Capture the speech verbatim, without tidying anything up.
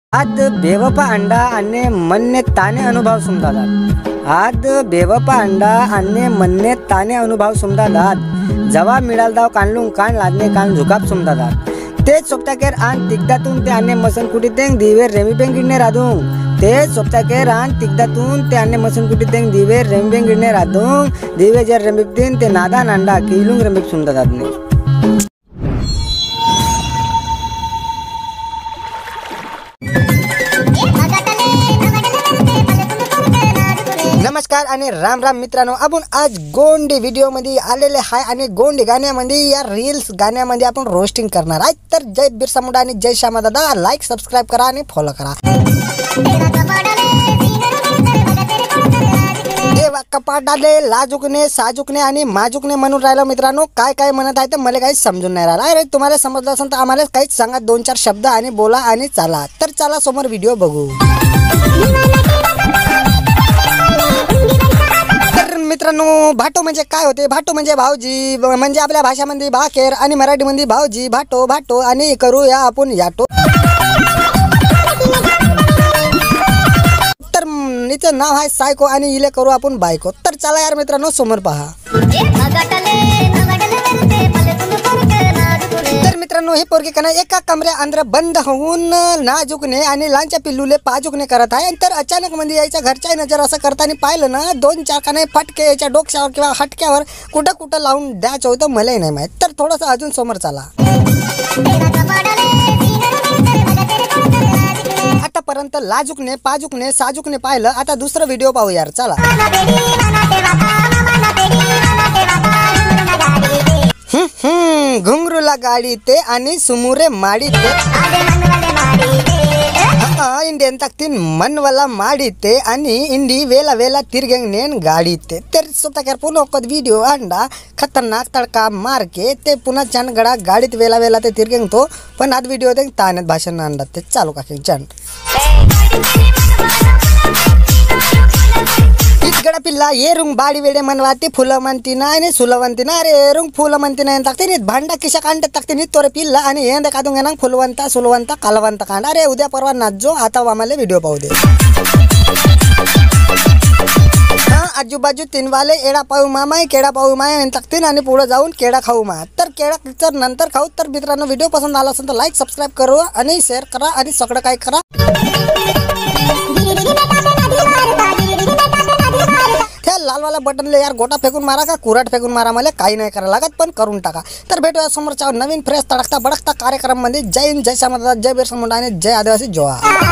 आज बेवफा अंडा आणि मनने ताने अनुभव सुमदादात आज बेवफा अंडा आणि मनने ताने अनुभव सुमदादात जवा मिळाल दाव कानलून कान लादने कान झुकाप सुमदादात तेच सोपताकेर आन तिकदातून ते अन्य मसन कुटी तेंग दिवे रेमी बेंग गिडने रादूंग तेच सोपताकेर आन तिकदातून ते अन्य मसन कुटी तेंग दिवे रेमी बेंग गिडने रादूंग दिवे जर रेमिप दिन ते नादा नांडा किलूंग रेमिप सुमदादातने। नमस्कार आणि राम राम मित्रांनो, आपण आज गोंडी व्हिडिओ मध्ये आलेले आहे आणि गोंडी गाण्यामध्ये या रील्स गाण्यामध्ये आपण रोस्टिंग करणार आहे। तर जय बिरसा मुंडा आणि जय श्यामा दादा, लाईक सबस्क्राइब करा आणि फॉलो करा। देवा कपाडाले लाजुकने साजुकने आणि माजुकने म्हणून राहिलो मित्रांनो, काय काय म्हणत आहे तर मला काही समजून नाही राहिला। अरे तुम्हाला समजलं असेल तर आम्हाला काहीच सांगा, दोन चार शब्द आणि बोला आणि चला। तर चला समोर व्हिडिओ बघू। मित्रांनो, भाटो म्हणजे काय होते? भाटो म्हणजे भाऊजी, म्हणजे आपल्या भाषामध्ये भाकेर आणि मराठीमध्ये भाऊजी, भाटो भाटो आणि करूया आपण याटो। तर हिचं नाव आहे सायको आणि इले करू आपण बायको। तर चला यार मित्रांनो समोर पहा। तर मित्रांनो, ही पोरगी कना एका कमऱ्या अंदर बंद होऊन नाजुकने आणि लांच्या पिल्लूले पाजुकने करत आहे। तर अचानक मध्ये यायच्या घरच्या नजर असं करताना पाहिलं ना, दोन चार काने फटके याच्या डोक्यावर किंवा हटक्यावर कुठं कुठं लावून द्यायचं होतं मलाही नाही माहित। तर थोडंसं अजून समोर चला। आतापर्यंत लाजुकने पाजुकने साजुकने पाहिलं, आता दुसरं व्हिडिओ पाहू यार, चला। हम्म घुंगरूला गाडी ते आणि सुमुरे माडी ते इंडियन तक्तीन मनवाला माडी ते आणि इंडी वेला वेला तिरगेंग नेन गाडी ते। तर स्वतः पुन्हा व्हिडिओ अंडा खतरनाक तडका मार के ते पुन्हा छान गडा गाडीत वेला वेला ते तिरगेंग तो पण आज व्हिडिओ ते तानेत भाषण अंडा ते चालू का छान गडा पिल्ला ये रुंग बाडी वेडे मनवाती फुलं म्हणती ना आणि सुलवंती ना। अरे रुंग फुलं म्हणती ना टाकते नी भांडा किशा कांड टाकते नी तोरे पिल्ला आणि हे कादूंग ना फुलवंता सुलवंता कालवंता कांड। अरे उद्या परवा नाचो, आता आम्हाला व्हिडिओ पाहू दे। हा आजूबाजू तीन वाले एडा पाहू मामा केडा पाहू माय टाकते आणि पुढे जाऊन केडा खाऊ मा। तर केडा तर नंतर खाऊ। तर मित्रांनो, व्हिडिओ पसंत आला असेल तर लाईक सबस्क्राइब करा आणि शेअर करा आणि सगळं काय करा। लालवाला बटनले यार गोटा फेकून मारा का कुराट फेकून मारा, मला काही नाही करायला लागत पण करून टाका। तर भेटूया समोरच्या नवीन फ्रेश तडकता बडकता कार्यक्रम मध्ये। जय हिंद, जय श्यामा दादा, जय बिरसा मुंडा आणि जय आदिवासी जोहार।